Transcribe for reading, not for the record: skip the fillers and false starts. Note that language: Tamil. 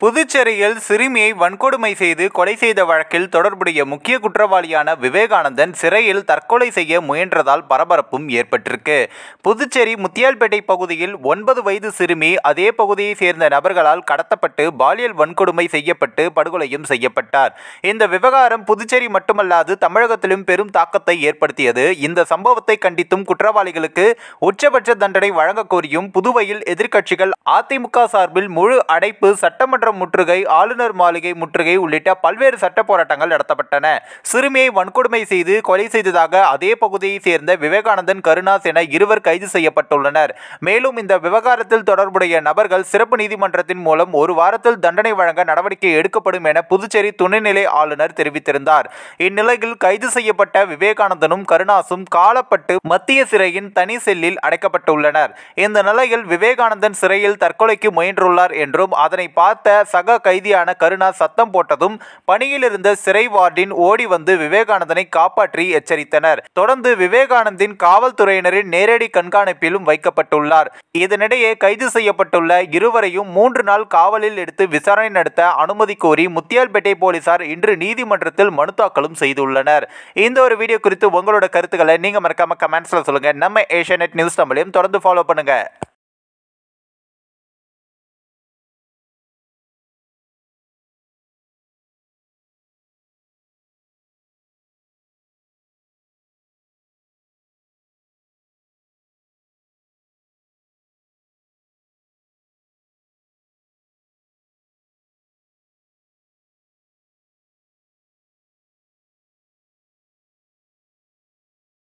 புதுச்சேரியில் சிறுமியை வன்கொடுமை செய்து கொலை செய்த வழக்கில் தொடர்புடைய முக்கிய குற்றவாளியான விவேகானந்தன் சிறையில் தற்கொலை செய்ய முயன்றதால் பரபரப்பும் ஏற்பட்டிருக்கு. புதுச்சேரி முத்தியால்பேட்டை பகுதியில் 9 வயது சிறுமி அதே பகுதியை சேர்ந்த நபர்களால் கடத்தப்பட்டு பாலியல் வன்கொடுமை செய்யப்பட்டு படுகொலையும் செய்யப்பட்டார். இந்த விவகாரம் புதுச்சேரி மட்டுமல்லாது தமிழகத்திலும் பெரும் தாக்கத்தை ஏற்படுத்தியது. இந்த சம்பவத்தை கண்டித்தும் குற்றவாளிகளுக்கு உச்சபட்ச தண்டனை வழங்க கோரியும் புதுவையில் எதிர்க்கட்சிகள் அதிமுக சார்பில் முழு அடைப்பு, சட்டமன்ற முற்றுகை, ஆளுநர் மாளிகை முற்றுகை உள்ளிட்ட பல்வேறு சட்ட போராட்டங்கள் நடத்தப்பட்டன. சிறுமியை வன்கொடுமை செய்து கொலை செய்ததாக அதே பகுதியை சேர்ந்த விவேகானந்தன், கருணாஸ் என இருவர் கைது செய்யப்பட்டுள்ளனர். மேலும் இந்த விவகாரத்தில் தொடர்புடைய நபர்கள் சிறப்பு நீதிமன்றத்தின் மூலம் ஒரு வாரத்தில் தண்டனை வழங்க நடவடிக்கை எடுக்கப்படும் என புதுச்சேரி துணைநிலை ஆளுநர் தெரிவித்திருந்தார். இந்நிலையில் கைது செய்யப்பட்ட விவேகானந்தனும் கருணாசும் காலப்பட்டு மத்திய சிறையின் தனி செல்லில் அடைக்கப்பட்டுள்ளனர். இந்த நிலையில் விவேகானந்தன் சிறையில் தற்கொலைக்கு முயன்றுள்ளார் என்றும் அதனை பார்த்த சக கைதியான கருணாஸ் சத்தம் போட்டதும் பணியில் இருந்த சிறை வார்டின் ஓடி வந்து விவேகானந்தனை காப்பாற்றி எச்சரித்தனர். தொடர்ந்து விவேகானந்தின் காவல்துறையினரின் நேரடி கண்காணிப்பிலும் வைக்கப்பட்டுள்ளார். இதனிடையே கைது செய்யப்பட்டுள்ள இருவரையும் 3 நாள் காவலில் எடுத்து விசாரணை நடத்த அனுமதி கோரி முத்தியால்பேட்டை போலீசார் இன்று நீதிமன்றத்தில் மனு தாக்கலும் செய்துள்ளனர். இந்த ஒரு வீடியோ குறித்து உங்களோட கருத்துக்களை நீங்க மறக்காம கமெண்ட்ஸ்ல சொல்லுங்க. நம்ம ஏஷியாநெட் நியூஸ் தமிழையும் தொடர்ந்து ஃபாலோ பண்ணுங்க.